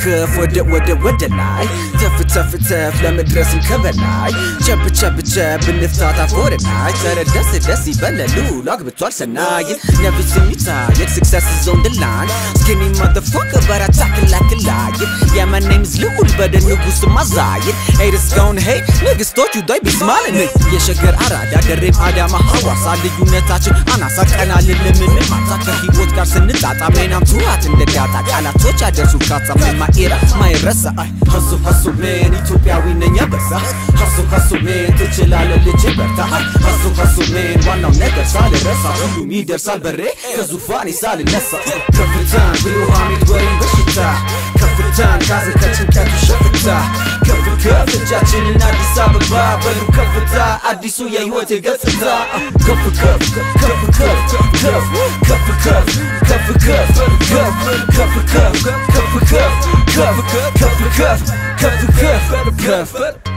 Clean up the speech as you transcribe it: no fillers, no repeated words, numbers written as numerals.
ከፍ ወደ ላይ ተፍ ለመድረስም ከበላይ ቸብ ብንፍታታ ፎርናይ ደስ ይበለሉ ላግብቷል ሰናይ never seen me tired success is on the line skinny motherfucker but I talk like a lion yeah my name's Lul but the Negusu mazayit haters gon' hate niggas thought you they be smiling me የሸገር አራዳ ደሬም አዳማ ሐዋሳ ልዩነታችን አናሳ ቀና ለምን ማታከ ህይወት ጋር ስንጣጣም ናም ቱሃት እንደጋጣ ቃላቶች አደርሱ ካጻም ማኢራ ማይረሳ ሀሱ ሜን ኢትዮጵያዊ ነኝ በዛ ሀሱ ሜን ትችላለ ልጅ በርታ ሀሱ ሜን ዋናው ነገር ሳልረሳ ሁሉም ይደርሳል በሬ ከዙፋን ሳልነሳ ከፍታን ብሩሃሚት ወይም በሽታ ከፍታን ካዘከችን ሸፍታ ከፍ እጃችንን አዲስ አበባ በሉ ከፍታ አዲሱ የህይወት ገጽታ ከፍ ከፍ